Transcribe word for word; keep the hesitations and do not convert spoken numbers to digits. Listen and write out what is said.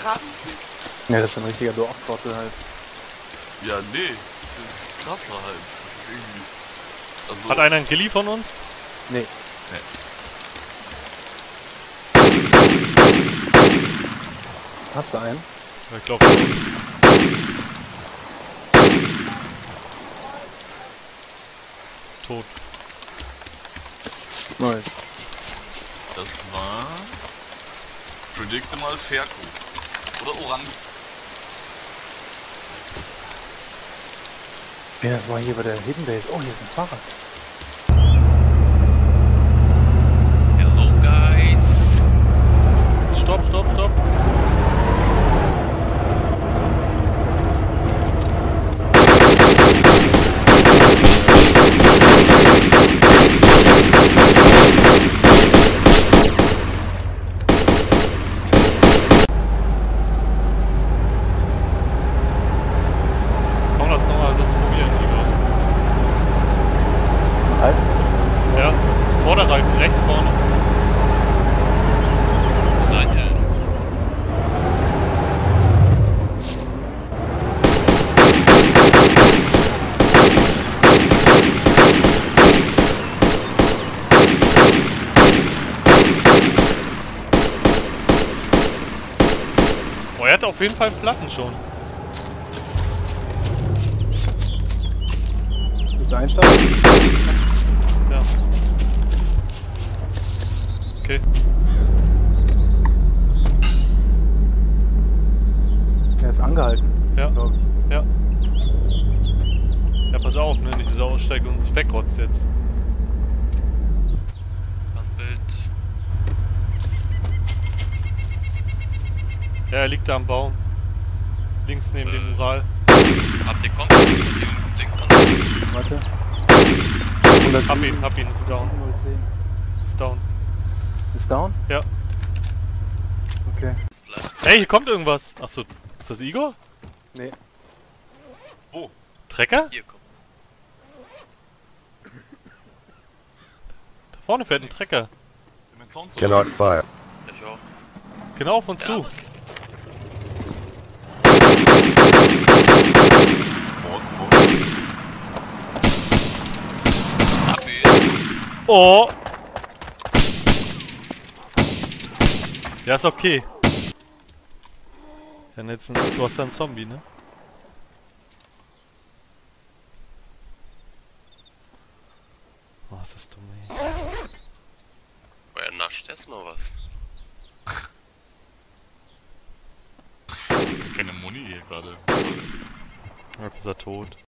ranzig. Ja, das ist ein richtiger Dorftrottel halt. Ja, nee, das ist krasser halt. Das ist irgendwie... Also... Hat einer einen Gilli von uns? Nee. Nee. Hast du einen? Ja, ich glaube schon. Ist tot. Nein. Das war... Predicte mal Ferko. Oder Orang. Ja, das war hier bei der Hidden Base. Oh, hier ist ein Fahrrad. Hello guys. Stopp, stopp, stopp. Komm, lass noch mal sonst probieren, Igor. Halt. Ja, Vorderreifen, rechts vorne. Wo seid ihr denn? Oh, er hat auf jeden Fall einen Platten schon. Willst du einsteigen? Ja. Okay. Er ist angehalten. Ja. glaub ich. Ja. Ja, pass auf, ne? Nicht, dass er aussteigt und sich wegrotzt jetzt. Bild. Ja, er liegt da am Baum. Links neben dem Mural. Habt ihr Kompass? Links an. Warte. Hab ihn, hab ihn, ist down. null zehn. Ist down. Ist down? Ja. Okay. Hey, hier kommt irgendwas. Achso, ist das Igor? Nee. Wo? Trecker? Hier, komm. Da vorne fährt ein Trecker. Dimension so. Cannot fire. Ich auch. Genau auf uns zu. Wo, wo? Ab ihn. Oh! Ja, ist okay. Ja, jetzt ein, du hast ja einen Zombie, ne? Oh, ist das dumm, ey. Oh, er nascht erstmal was. Keine Muni hier gerade. Jetzt ist er tot.